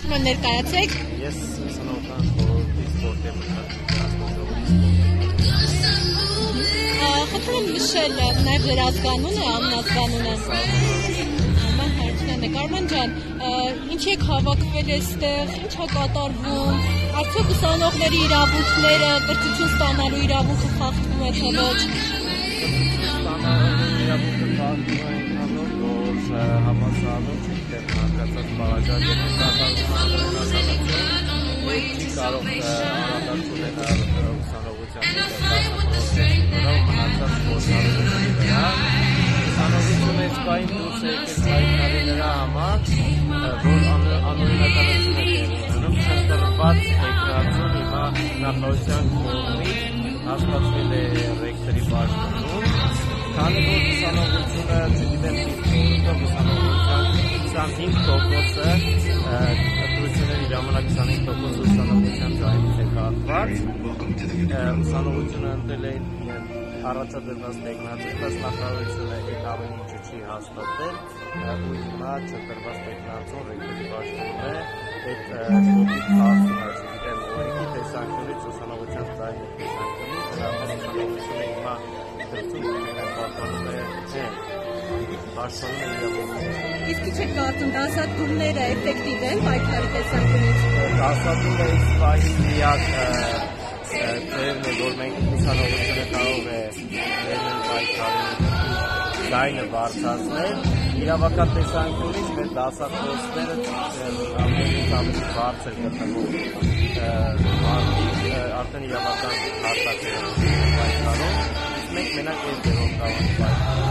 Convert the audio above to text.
Թարգման ներկայացեք։ Ես ուսանողական խորհրդի սպորտի Խնդրում եմ նշել նաև ձեր ազգանունը, անունը։ Աման հարցնեն է։ Կարմեն ջան, ինչ եք հավաքվել այստեղ, ինչ է կատարվում, արդյոք ուսանողների իրավունքները, կրթություն ստանալու իրավունքը խախտվում է թե ոչ։ Ստանալու իրավունքը խախտվում է այնքանով, որ համալսարանում չի տեղնակացած բարաջար եւ կատարվում չի կարող անհատակ ունենալ ուսանողության դասախոսներով մնացած փորձառությունների վրա։ Ուսանողությունը իսկային դուրս է եկել պայքարի նրա համար, որ անօրինականություն է տեղի ունենում, չընտրված ֆեդերացիոն հիմա նախարարության կողմից հաստատվել է ռեկտորի պաշտոնում, քանի որ ուսանողությունը, չգիտեմ ինչ ուսանողության 25%-ը ընտրությունների ժամանակ 25% ուսանողության ձայնից է կախված, ուսանողությունը ընտրել են առաջադրված տեխնացուց, բայց նախարարությունը այդ ամեն ինչը չի հաստատել, ու հիմա չընտրված տեխնացուն ռեկտորի պաշտոնում է այդ կողմից հարցում է, չգիտեմ օրենքի տեսանկյունից, ուսանողության ձայնի տեսանկյունից, ուսանողությունը հիմա պաշտպանում է Իսկ ինչ եք կարծում, դասադուլները էֆեկտիվ են պայքարի տեսանկյունից։ Դասադուլը իսկային միակ թեւն է, որ մենք ուսանողությունը կարող է վերել պայքարի ձայնը բարձրացնել։ Իրավական տեսանկյունից մեր դասախոսները ավելի բարձր գտնվում արդեն իրավական հարթակներում պայքարում, իսկ մենք մենակ այս դերով կարող ենք պայքարել։